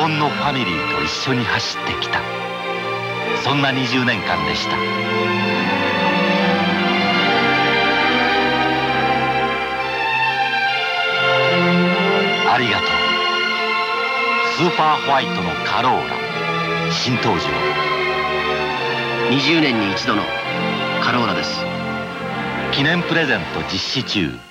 本のファミリーと一緒に走ってきた、そんな20年間でした。ありがとう。スーパーホワイトのカローラ新登場。 20年に一度のカローラです。 記念プレゼント実施中。